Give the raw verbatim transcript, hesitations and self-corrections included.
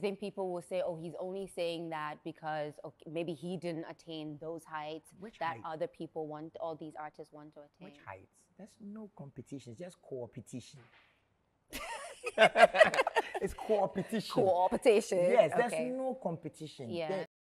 think people will say, oh, he's only saying that because okay, maybe he didn't attain those heights Which that height? other people want, all these artists want to attain? Which heights? There's no competition. It's just co-opetition. It's co-opetition. Co-opetition. Yes, there's okay. no competition. Yeah. There,